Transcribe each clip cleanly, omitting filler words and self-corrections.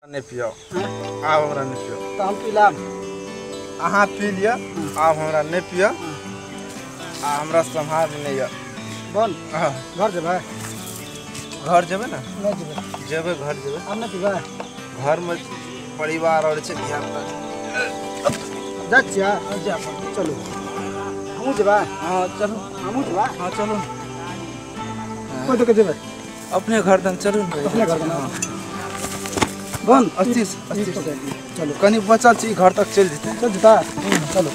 नहीं पियो आप हमरा नहीं पियो तो हम पिलाम अहाँ पी लिया आप हमरा नहीं पियो आ हमरा संभाल नहीं है बन घर जेबै घर जेबै ना नहीं जेबै घर जेबै हम नहीं पिबै घर में परिवार और छै ध्यान जा छिया जा चलो हमहू जेबै हां चलो हमहू जेबै हां चलो कोई तो जेबै अपने घर तक चलू अपने घर ना बन 80 चलो कनी बचल छी घर तक चल जेते चल जता चलो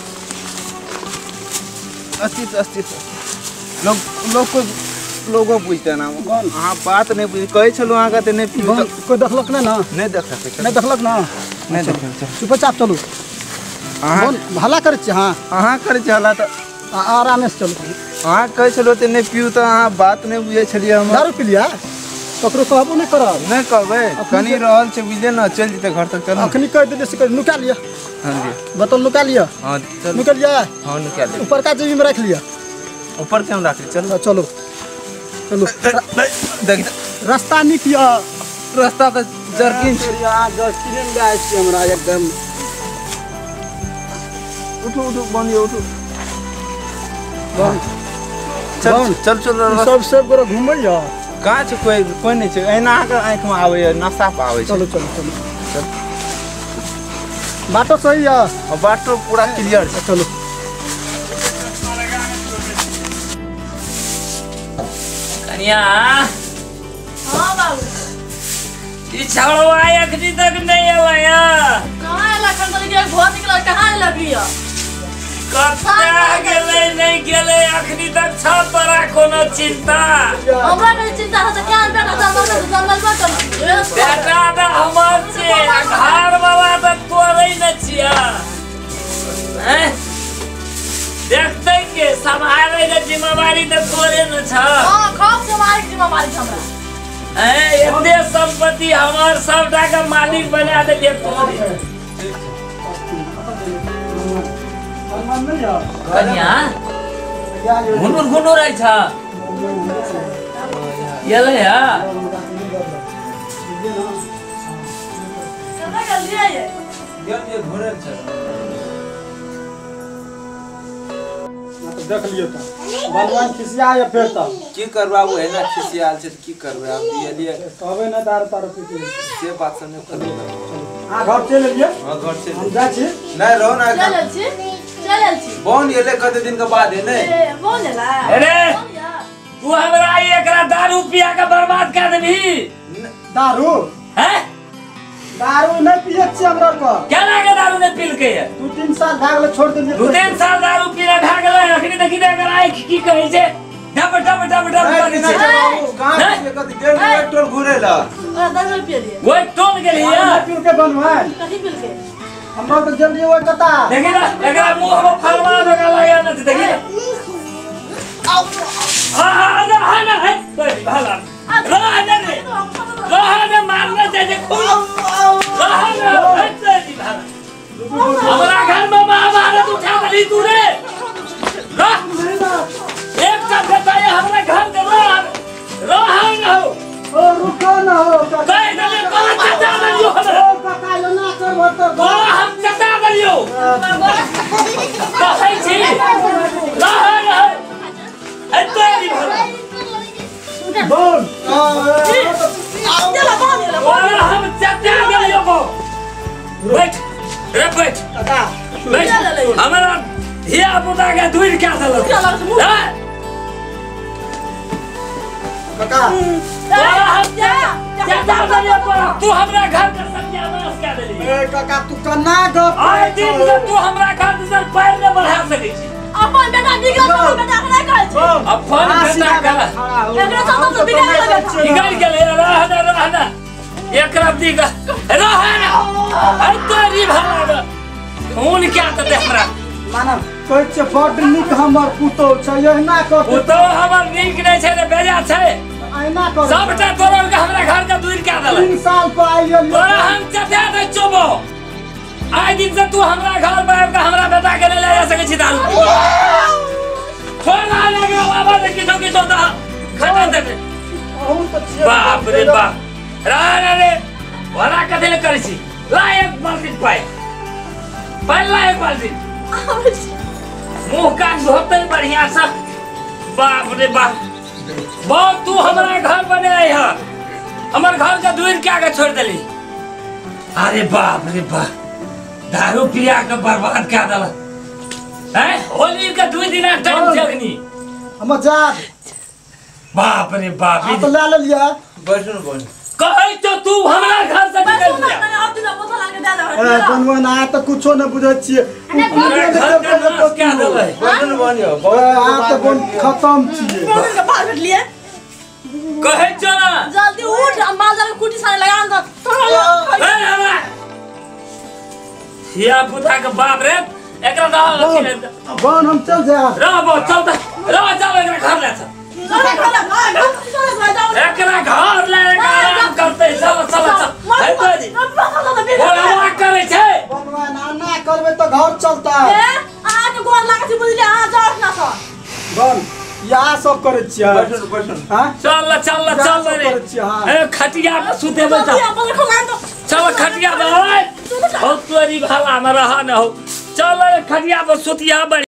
80 लोगों पूछते ना हाँ बात नहीं पूछ कहे चलो आगे तो नहीं पी कोई देखलक ना नहीं देख सकते नहीं देखलक ना नहीं देख चुपचाप चलू भला करे छी हाँ अहाँ करे हला तो आराम से चलू अहाँ कहे चलो तो नहीं पीऊ तो अहाँ बात नहीं बुझे छलिए हम दारू पी लिया ककरो कहबो नहीं करब नहीं कहबे कनी रहल छै बुझले ना चल जेते घर तक चल अखनी कह देले से नुका लिया हां जी बोतल नुका लिया हां चल निकल लिया हां निकाल लिया ऊपर का जेबी में रख लिया ऊपर क्यों रख चलो चलो चलो देख रास्ता नहीं किया रास्ता का जर्किन यार जर्किन गाय छी हमरा एकदम उठो उठो बनियो उठो चल चल चल सब गोरा घुमैया कहाँ छै कोई नहीं छै एना के आँख में आवे नशा पावे चलो चलो चलो बाटो सही है और बाटो पूरा क्लियर है चलो कन्या हां बाबू ई छड़वा अखनी तक नहीं आया कहां एला खंडर के घर निकल कहां लगिया कत्ता गेले नहीं गेले अखनी तक छ तोरा कोनो चिंता हमरा के चिंता है तो क्या बेटा जंगल में कर बेटा दा हमर छे घर वाला त तोरे न छिया हैं देखते के संभाले के जिम्मेवारी त तोरे न छ हां खौफ से मारे जिम्मेवारी हमरा एते संपत्ति हमर सबटा के मालिक बना दे तोरे कन्या घुनुर रही छ येले या कहां कर लिया ये ये घोड़े छ देख लियो त भगवान खिसिया या फेर त की करबाबू है ना खिसियाल छै की करबे आप ये लिए कहबे ना दारू तारू पीते से बात से नहीं करबे हां घर चले लिए हां घर से हम जा छी नहीं रहो ना चल छी बोन ये ले कते दिन के बाद है नहीं ए बोल ला अरे तू हमरा एकरा दारू पिया के बर्बाद कर देबी दारू हैं दारू नहीं पिए छी हमरा को केना के दारू ने पील के 2-3 साल भागले छोड़ देलिए 2-3 साल दारू पीला भागले अखनी देखि दे अगर आइ की कहै छै डब डब डब डब करै छै कहां से कते डेढ़ ट्रैक्टर घुरेला 10 रुपया दिए वो टोल गेली है पील के बनवा कथि पिल के हमरा तो जल्दी वो कता देखि ना एकरा मुंह में फलवा लगा लगा न देखि हां ना है कोई भला रहने रे रहने मारने चाहिए खूब रहने हटते जी भला हमारा घर में महाभारत उठा गली तू रे एक साथ बताया हमारे घर के रह न हो ओ रुको ना हो कह दे कौन चटा दलियो ओ कका यो ना करबो तो हम चटा दलियो कहै छी रह हटते जी भला बोल चला बोल ला और हम चटा दलियो को बैठ रे बैठ कका बैठ हमारा हिया पुता के दूर क्या दलत कका हम चटा दलियो को तू हमरा घर के सत्यानाश कर देली ए कका तू कना गप आइ दिन से तू हमरा घर से पैर न बढ़ा सकै छी अपन बेटा निकल तो बेटा हमरा कहै छै अपन बेटा का एकरा सब तो बिगाड़ लगा निकल गेले रहना एकरा दी का रहना आई तोरी भला खून क्या त हमरा मानव कहै छै बड निक हमर पुतो छै एहना कर वो तो हमर नीक नै छै रे बेजा छै एहना कर सबटा तोरा के हमरा घर के दूर क्या देल 3 साल पर आइयो तोरा हम चटा दे चोबो आइ दिन से तू हमरा घर पर आब के हमरा बेटा के ले जा सकै छी दारू खोला लगे बाबा de किछो किछो दा खटा दे बाप रे बाप रे वरा कथी ले करे छी ला एक बाल्टी पाए ला एक बाल्टी मुंह कान धोते बढ़िया सा बाप रे बाप बहुत तू हमारा घर बने आई है हमारे घर का दूर क्या के छोड़ देली अरे बाप रे बाप दारू पिया के बर्बाद कर दला हैं होली का 2 दिन टाइम जगनी हम जा बाप रे बाप तो ले लिया बैठो न कहे तो तू हमारा घर से निकल गया बनवा ना तो कुछो न बुझै छियै हमारा घर का नाश क्या दले बैठो न बनियो आ तो बन खत्म छियै कहे चला जल्दी उठ मालजाल कुटी सारे लगा दो हिया पुता के बाप रे एकरा दहा लखी बन हम चल जा रहो चलता रहो चल एकरा घर ले एकरा घर ले आराम करते चल चल चल है तोरी बोलवा करे छे बनवा ना करबे तो घर चलता आके गोल लागे छी बुझले आ जाओ ना सर बन यहाँ सब करे छियै बैठो हां चल रे ए खटिया पे सुते बैठा चल खटिया पे बहुत तोरी भाला में रहा न हो चल खटिया पे सुतिया